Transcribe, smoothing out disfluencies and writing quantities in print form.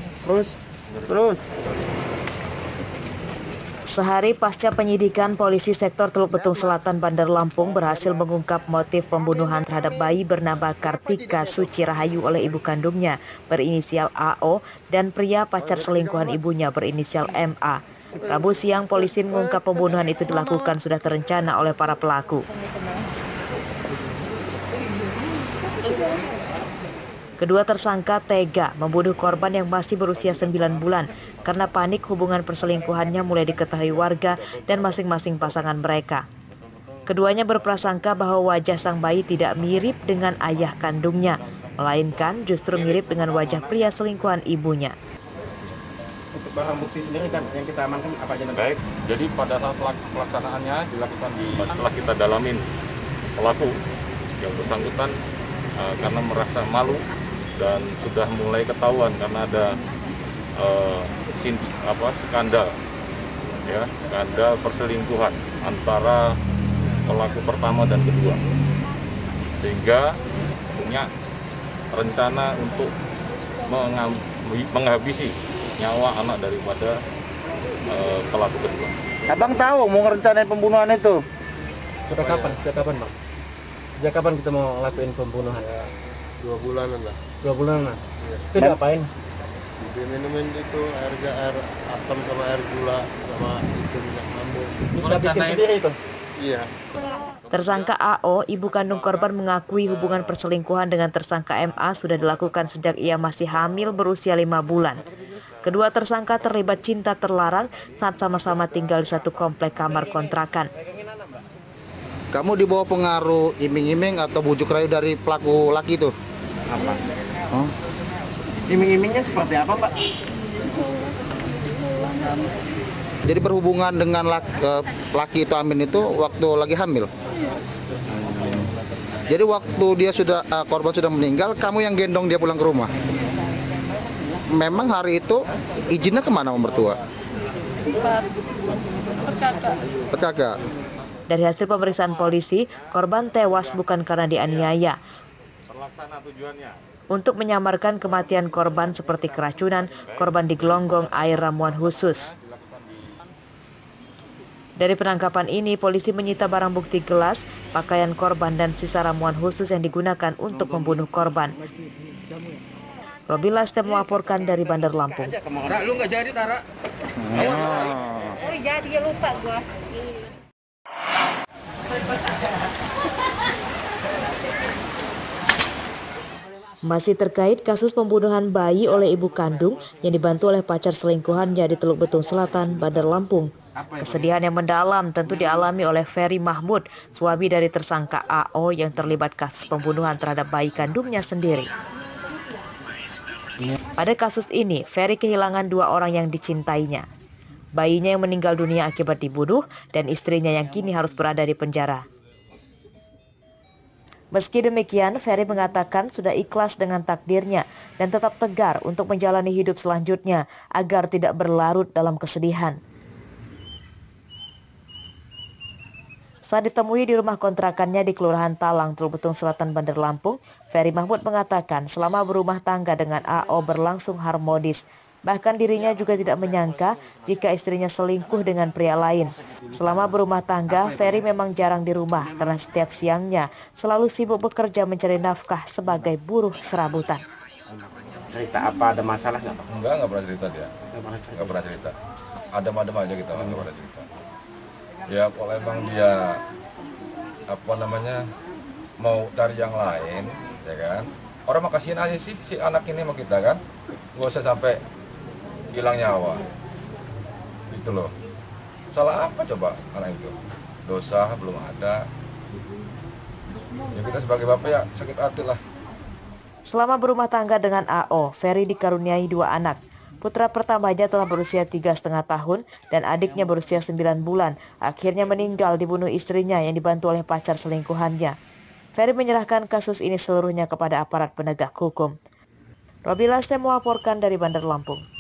Terus. Sehari pasca penyidikan, polisi sektor Teluk Betung Selatan Bandar Lampung berhasil mengungkap motif pembunuhan terhadap bayi bernama Kartika Suci Rahayu oleh ibu kandungnya berinisial AO dan pria pacar selingkuhan ibunya berinisial MA. Rabu siang, polisi mengungkap pembunuhan itu dilakukan sudah terencana oleh para pelaku. Kedua tersangka tega membunuh korban yang masih berusia 9 bulan karena panik hubungan perselingkuhannya mulai diketahui warga dan masing-masing pasangan mereka. Keduanya berprasangka bahwa wajah sang bayi tidak mirip dengan ayah kandungnya, melainkan justru mirip dengan wajah pria selingkuhan ibunya. Untuk barang bukti sendiri kan yang kita amankan apa aja? Baik, jadi pada saat pelaksanaannya dilakukan setelah kita dalamin pelaku yang bersangkutan karena merasa malu dan sudah mulai ketahuan karena ada skandal perselingkuhan antara pelaku pertama dan kedua, sehingga punya rencana untuk menghabisi nyawa anak daripada pelaku kedua. Abang tahu mau ngerencanain pembunuhan itu? Sudah kapan? Sejak kapan, Bang? Sejak kapan kita mau ngelakuin pembunuhan? Ya, 2 bulanan lah. 2 bulanan lah? Ya. Itu diapain? Diminumin itu air asam sama air gula sama itu minyak mambu. Udah bikin sendiri itu? Iya. Tersangka AO, ibu kandung korban, mengakui hubungan perselingkuhan dengan tersangka MA sudah dilakukan sejak ia masih hamil berusia 5 bulan. Kedua tersangka terlibat cinta terlarang saat sama-sama tinggal di satu komplek kamar kontrakan. Kamu di bawah pengaruh iming-iming atau bujuk rayu dari pelaku laki itu? Apa? Oh. Iming-imingnya seperti apa, Pak? Jadi berhubungan dengan laki itu Amin itu waktu lagi hamil. Jadi waktu dia korban sudah meninggal, kamu yang gendong dia pulang ke rumah. Memang hari itu izinnya kemana mertua? Kakak. Dari hasil pemeriksaan polisi, korban tewas bukan karena dianiaya. Terlaksana tujuannya. Untuk menyamarkan kematian korban seperti keracunan, korban digelonggong air ramuan khusus. Dari penangkapan ini, polisi menyita barang bukti gelas, pakaian korban, dan sisa ramuan khusus yang digunakan untuk membunuh korban. Robi Lastem melaporkan dari Bandar Lampung. Lu nggak jadi, Tara? Oh, jadi lupa gua. Masih terkait kasus pembunuhan bayi oleh ibu kandung yang dibantu oleh pacar selingkuhannya di Teluk Betung Selatan, Bandar Lampung. Kesedihan yang mendalam tentu dialami oleh Ferry Mahmud, suami dari tersangka AO yang terlibat kasus pembunuhan terhadap bayi kandungnya sendiri. Pada kasus ini, Ferry kehilangan 2 orang yang dicintainya. Bayinya yang meninggal dunia akibat dibunuh dan istrinya yang kini harus berada di penjara. Meski demikian, Ferry mengatakan sudah ikhlas dengan takdirnya dan tetap tegar untuk menjalani hidup selanjutnya agar tidak berlarut dalam kesedihan. Saat ditemui di rumah kontrakannya di Kelurahan Talang, Teluk Betung Selatan, Bandar Lampung, Ferry Mahmud mengatakan selama berumah tangga dengan AO berlangsung harmonis. Bahkan dirinya juga tidak menyangka jika istrinya selingkuh dengan pria lain. Selama berumah tangga, Ferry memang jarang di rumah karena setiap siangnya selalu sibuk bekerja mencari nafkah sebagai buruh serabutan. Cerita apa, ada masalah nggak, Pak? Enggak pernah cerita dia. Enggak pernah cerita. Adem-adem aja kita, enggak pernah cerita. Ya kalau emang dia mau cari yang lain, ya kan? Orang mah kasihin aja sih si anak ini sama kita kan. Nggak usah sampai hilang nyawa. Gitu loh. Salah apa coba anak itu? Dosa belum ada. Ya kita sebagai bapak ya sakit hati lah. Selama berumah tangga dengan AO, Ferry dikaruniai 2 anak. Putra pertamanya telah berusia 3,5 tahun dan adiknya berusia 9 bulan. Akhirnya meninggal dibunuh istrinya yang dibantu oleh pacar selingkuhannya. Ferry menyerahkan kasus ini seluruhnya kepada aparat penegak hukum. Robi Lastem melaporkan dari Bandar Lampung.